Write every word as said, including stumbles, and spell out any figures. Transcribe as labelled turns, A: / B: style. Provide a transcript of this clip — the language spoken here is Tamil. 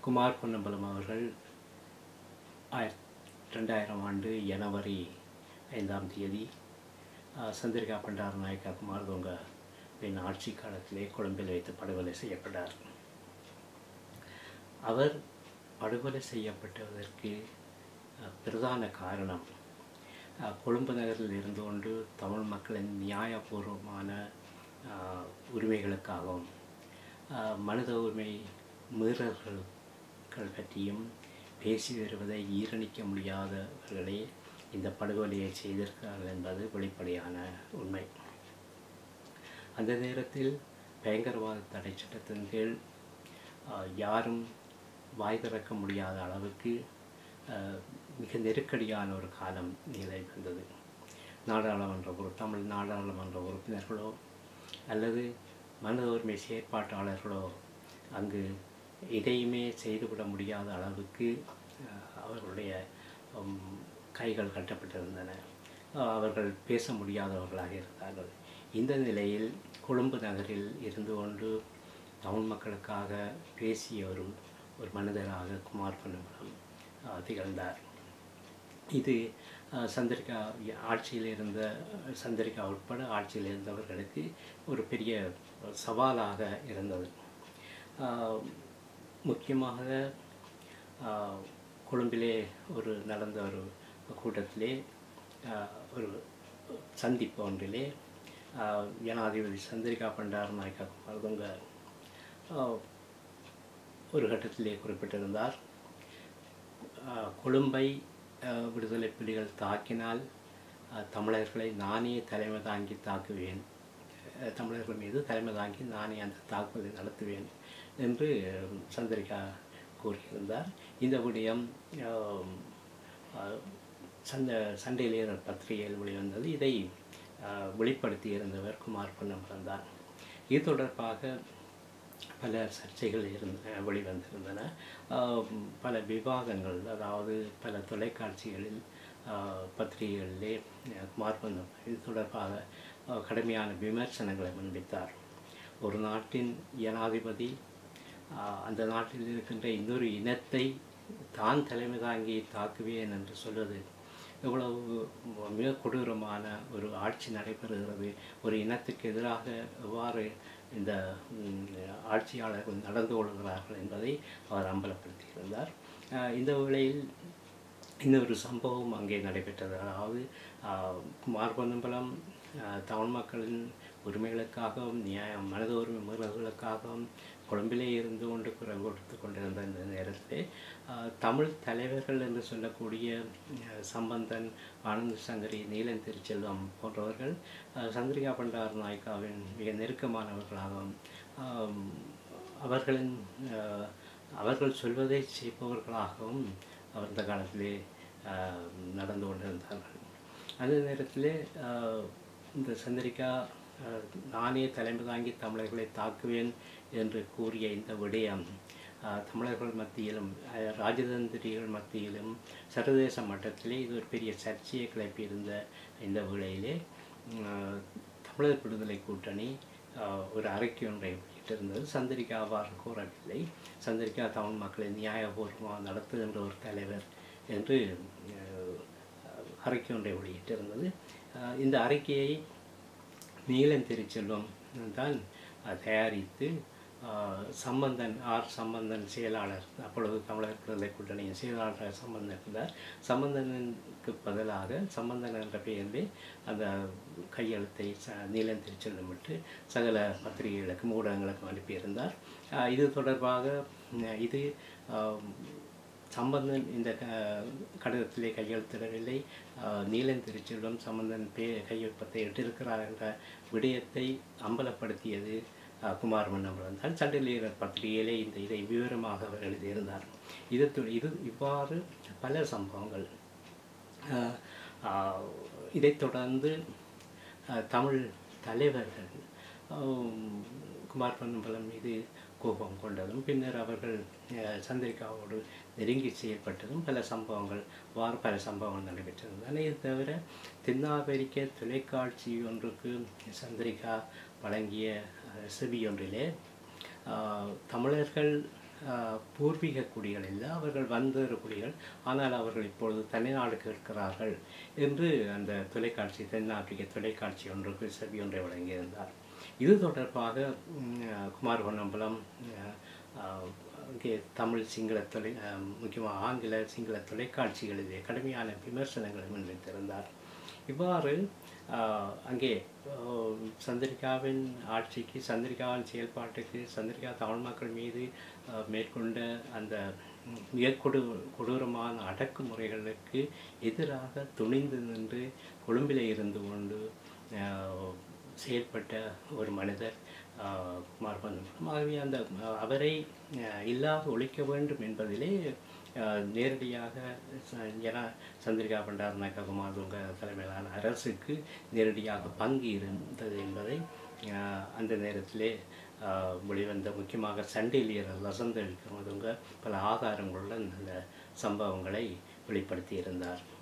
A: குமார் பொன்னம்பலம் அவர்கள் ஆயிரத்தி ரெண்டாயிரம் ஆண்டு ஜனவரி ஐந்தாம் தேதி சந்திரிகா பண்டாரநாயக்கா குமாரதுங்கவின் ஆட்சி காலத்திலே கொழும்பில் வைத்து படுகொலை செய்யப்பட்டார். அவர் படுகொலை செய்யப்பட்டதற்கு பிரதான காரணம் கொழும்பு நகரில் இருந்து கொண்டு தமிழ் மக்களின் நியாயபூர்வமான உரிமைகளுக்காகவும் மனித உரிமை மீறல்கள் பற்றியும் பேசி வருவதை ஈரணிக்க முடியாதவர்களே இந்த படுகொலையை செய்திருக்கிறார்கள் என்பது வெளிப்படையான உண்மை. அந்த நேரத்தில் பயங்கரவாத தடை சட்டத்தின் கீழ் யாரும் வாய் திறக்க முடியாத அளவுக்கு மிக நெருக்கடியான ஒரு காலம் நிலை வந்தது. நாடாளுமன்ற ஒரு தமிழ் நாடாளுமன்ற உறுப்பினர்களோ அல்லது மனித உரிமை செயற்பாட்டாளர்களோ அங்கு எதையுமே செய்துவிட முடியாத அளவுக்கு அவர்களுடைய கைகள் கட்டப்பட்டிருந்தன. அவர்கள் பேச முடியாதவர்களாக இருந்தார்கள். இந்த நிலையில் கொழும்பு நகரில் இருந்து கொண்டு தமிழ் மக்களுக்காக பேசிய ஒரு ஒரு மனிதராக குமார் பொன்னம்பலம் திகழ்ந்தார். இது சந்திரிகா ஆட்சியில் இருந்த சந்திரிகா உட்பட ஆட்சியில் இருந்தவர்களுக்கு ஒரு பெரிய சவாலாக இருந்தது. முக்கியமாக கொழும்பிலே ஒரு நடந்த ஒரு கூட்டத்திலே ஒரு சந்திப்பு ஒன்றிலே ஜனாதிபதி சந்திரிகா பண்டாரநாயக்கா குமாரதுங்க ஒரு கட்டத்திலே குறிப்பிட்டிருந்தார், கொழும்பை விடுதலை புலிகள் தாக்கினால் தமிழர்களை நானே தலைமை தாங்கி தாக்குவேன், தமிழர்கள் மீது தலைமை தாங்கி நானே அந்த தாக்குதலை நடத்துவேன் என்று சந்திரிகா கூறியிருந்தார். இந்த விடயம் சந்த சண்டையிலேயர் பத்திரிகையில் வெளிவந்தது. இதை வெளிப்படுத்தியிருந்தவர் குமார் பொன்னம்பலம் தான். இது தொடர்பாக பல சர்ச்சைகள் இருந்த வெளிவந்திருந்தன. பல விவாதங்கள், அதாவது பல தொலைக்காட்சிகளில் பத்திரிகைகளிலே குமார் பொன்னம்பலம் இது தொடர்பாக கடுமையான விமர்சனங்களை முன்வைத்தார். ஒரு நாட்டின் ஜனாதிபதி அந்த நாட்டில் இருக்கின்ற இன்னொரு இனத்தை தான் தலைமை தாங்கி தாக்குவேன் என்று சொல்வது எவ்வளவு மிக கொடூரமான ஒரு ஆட்சி நடைபெறுகிறது. ஒரு இனத்துக்கு எதிராக எவ்வாறு இந்த ஆட்சியாளர்கள் நடந்து கொள்கிறார்கள் என்பதை அவர் அம்பலப்படுத்தியிருந்தார். இந்த வேளையில் இன்னொரு சம்பவம் அங்கே நடைபெற்றது. அதாவது குமார் பொன்னம்பலம் தமிழ் மக்களின் உரிமைகளுக்காகவும் நியாய மனித உரிமை மீறல்களுக்காகவும் கொழும்பிலே இருந்து கொண்டு குரல் கொடுத்து கொண்டிருந்த இந்த நேரத்திலே தமிழ் தலைவர்கள் என்று சொல்லக்கூடிய சம்பந்தன், ஆனந்த சங்கரி, நீலன் திருச்செல்வம் போன்றவர்கள் சந்திரிகா பண்டாரநாயக்காவின் மிக நெருக்கமானவர்களாகவும் அவர்களின் அவர்கள் சொல்வதை செய்பவர்களாகவும் அவர் இந்த காலத்திலே நடந்து கொண்டிருந்தார்கள். அந்த நேரத்திலே இந்த சந்திரிகா நானே தலைமை தாங்கி தமிழர்களை தாக்குவேன் என்று கூறிய இந்த விடயம் தமிழர்கள் மத்தியிலும் ராஜதந்திரிகள் மத்தியிலும் சர்வதேச மட்டத்திலே இது ஒரு பெரிய சர்ச்சையை கிளப்பியிருந்த இந்த வேளையிலே தமிழர் விடுதலை கூட்டணி ஒரு அறிக்கை ஒன்றை வெளியிட்டிருந்தது. சந்திரிகா அவ்வாறு கூறவில்லை. சந்திரிகா தமிழ் மக்களை நியாயபூர்வமாக நடத்துகின்ற ஒரு தலைவர் என்று அறிக்கை ஒன்றை வெளியிட்டிருந்தது. இந்த அறிக்கையை நீலன் திருச்செல்வம் தான் தயாரித்து சம்பந்தன் ஆர் சம்பந்தன் செயலாளர், அப்பொழுது தமிழர் விடுதலை கூட்டணியின் செயலாளர் சம்பந்தன் இருந்தார். சம்பந்தனுக்கு பதிலாக சம்பந்தன் என்ற பெயரிலே அந்த கையெழுத்தை ச நீலன் திருச்செல்வம் விட்டு சகல பத்திரிகைகளுக்கும் ஊடகங்களுக்கும் அனுப்பியிருந்தார். இது தொடர்பாக இது சம்பந்தன் இந்த க கடிதத்திலே கையெழுத்திடவில்லை, நீலன் திருச்செல்வம் சம்பந்தன் பே கையெழுப்பத்தை இட்டிருக்கிறார் என்ற விடயத்தை அம்பலப்படுத்தியது குமார் பொன்னம்பலம் தான். சண்டிலியர் பத்திரிகையிலே இந்த இதை விவரமாக அவர் எழுதியிருந்தார். இது இது இவ்வாறு பல சம்பவங்கள். இதைத் தொடர்ந்து தமிழ் தலைவர்கள் குமார் பொன்னம்பலம் மீது கோபம் கொண்டதும் பின்னர் அவர்கள் சந்திரிகாவோடு நெருங்கி செயல்பட்டதும் பல சம்பவங்கள் வார பல சம்பவங்கள் நடைபெற்றிருந்தன. இது தவிர தென்னாப்பிரிக்க தொலைக்காட்சி ஒன்றுக்கு சந்திரிகா வழங்கிய செவி ஒன்றிலே தமிழர்கள் அஹ், பூர்வீக குடிகள் இல்லை, அவர்கள் வந்தேறு குடிகள். ஆனால் அவர்கள் இப்பொழுது தனிநாடு கேட்கிறார்கள் என்று அந்த தொலைக்காட்சி, தென்னாப்பிரிக்க தொலைக்காட்சி ஒன்றுக்கு செவி ஒன்றை வழங்கியிருந்தார். இது தொடர்பாக ம், அஹ், குமார் பொன்னம்பலம் அஹ், அஹ், இங்கே தமிழ் சிங்கள தொலை அஹ், முக்கியமாக ஆங்கில சிங்கள தொலைக்காட்சிகளிலே கடுமையான விமர்சனங்களை முன்வைத்திருந்தார். இவ்வாறு ஆஹ், அங்கே ஆஹ், சந்திரிகாவின் ஆட்சிக்கு, சந்திரிகாவின் செயல்பாட்டுக்கு, சந்திரிகா தமிழ் மக்கள் மீது ஆஹ், மேற்கொண்ட அந்த மிக கொடு கொடூரமான அடக்குமுறைகளுக்கு எதிராக துணிந்து நின்று கொழும்பிலே இருந்து கொண்டு ஆஹ், செயல்பட்ட ஒரு மனிதர் ஆஹ், குமார் பொன்னம்பலம். ஆகவே அந்த ஆஹ், அவரை ஆஹ், இல்லாது ஒழிக்க வேண்டும் என்பதிலே ஆஹ், நேரடியாக ச- ஜனா சந்திரிகா பண்டாரநாயக்க குமாரதுங்க தலைமையிலான அரசுக்கு நேரடியாக பங்கு இருந்தது என்பதை ஆஹ், அந்த நேரத்திலே ஆஹ், வெளிவந்த முக்கியமாக சண்டிலியர் லசந்த விக்ரமதுங்க பல ஆதாரங்களுடன் அந்த சம்பவங்களை வெளிப்படுத்தியிருந்தார்.